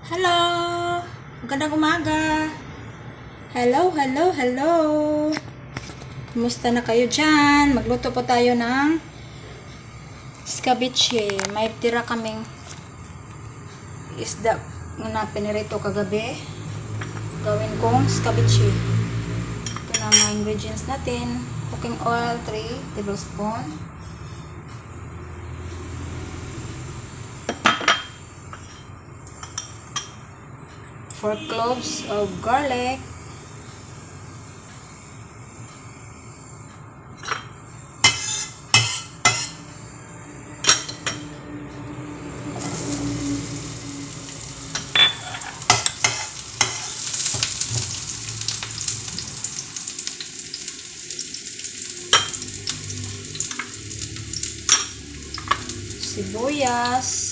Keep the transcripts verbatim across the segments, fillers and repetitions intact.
Hello! Magandang umaga! Hello, hello, hello! Kumusta na kayo dyan? Magluto po tayo ng scabeche. May tira kaming isda na pinirito kagabi. Gawin kong scabeche. Ito na mga ingredients natin. Cooking oil, three tablespoons. four cloves of garlic, sibuyas,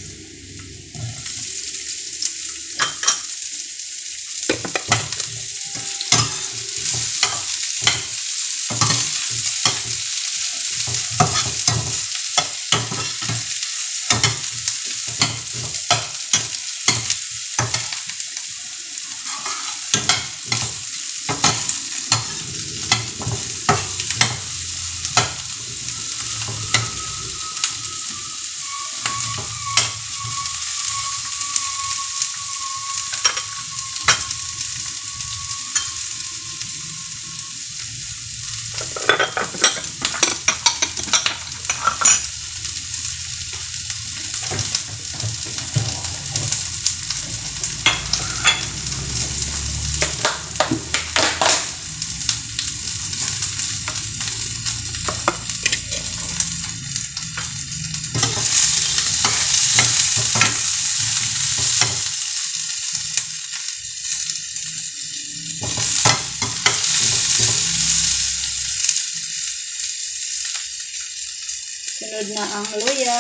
sunod na ang luya,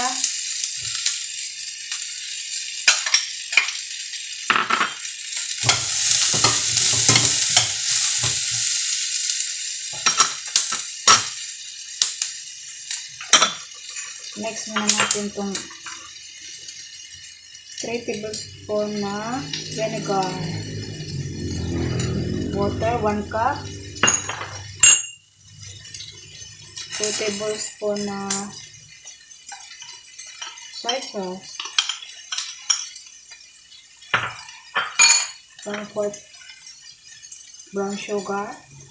next muna natin itong three tablespoons na vinegar, water one cup, two tablespoons na soy sauce, one fourth brown sugar,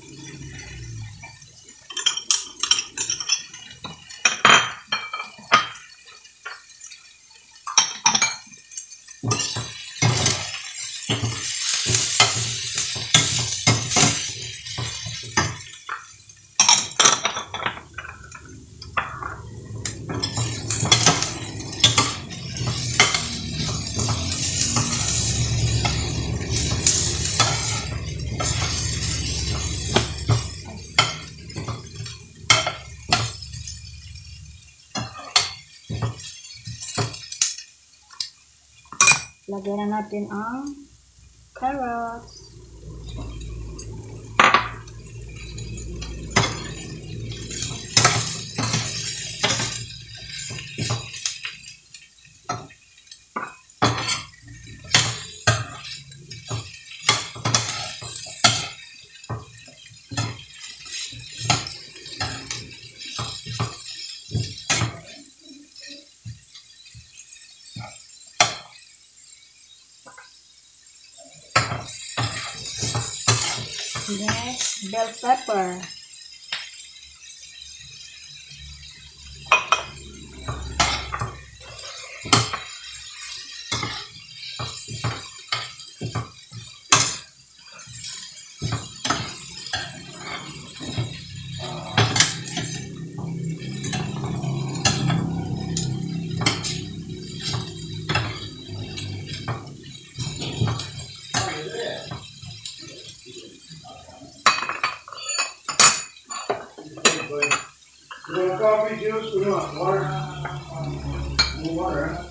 lagyan na natin ang carrots, next bell pepper, You want coffee juice? We want water. More water, huh?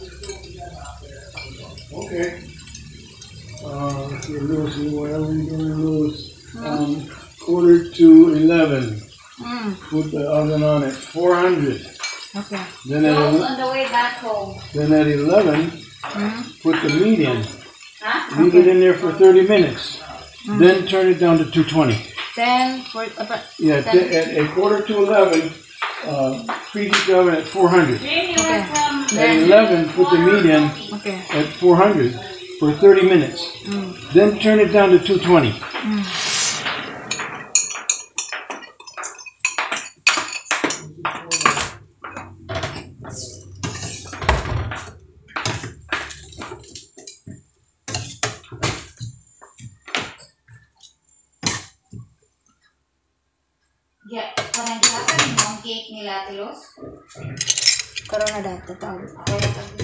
Okay. Uh, if you're losing, whatever you're going to lose. Um, quarter to eleven. mm. Put the oven on at four hundred. Okay. Then at, on the way back home. then at eleven, Mm. put the meat in. Leave it in there for thirty minutes. Then turn it down to two twenty. Then, for, uh, Yeah, then, t- at a quarter to eleven, uh, preheat the oven at four hundred. okay. At Then, eleven, put the meat in okay. at four hundred for thirty minutes. Mm. Then turn it down to two twenty. Mm. Ya, parang gihapon mo ang cake nila, Tilos? Karoon na data tawag. Kaya tabi.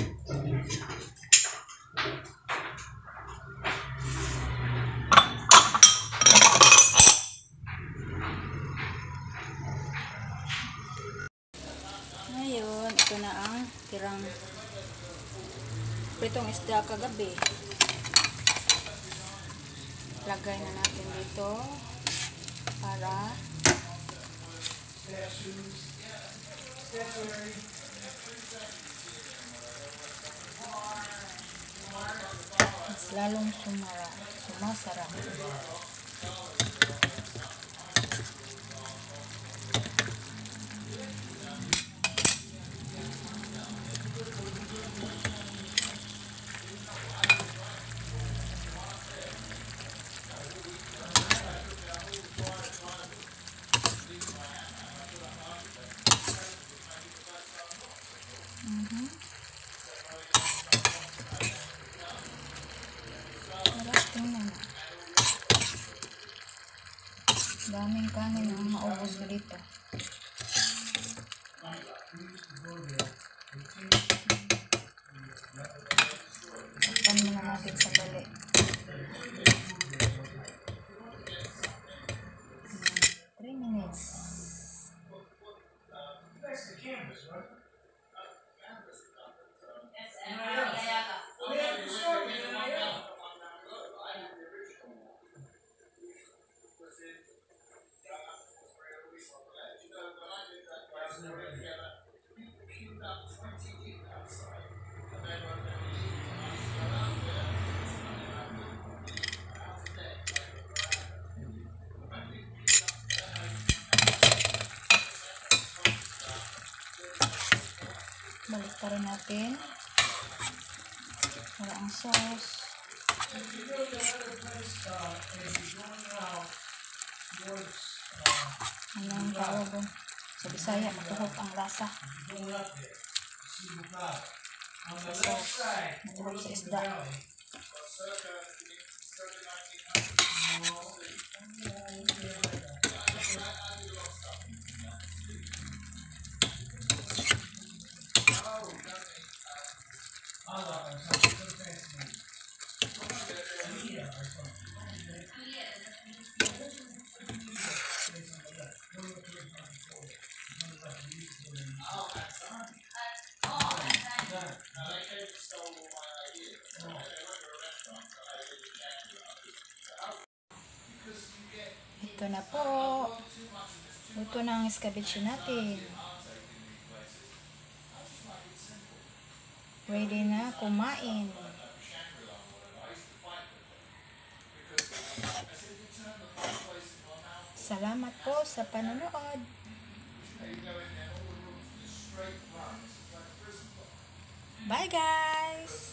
Ngayon, ito na ang tirang pritong isda kagabi. Lagay na natin dito para mas lalong sumara, sumasarap. Sarap tingnan. Daming kanin ang maubos ko dito. Takpan muna natin sa dali. three minutes. Balik pa rin natin para ang sauce. Ano ang tawag doon? Sa Bisaya, matuhok ang lasa. Sa sauce, matuhok sa isda. Ito na po. Ito na ang escabeche natin. Ready na kumain. Salamat po sa panonood. Bye guys!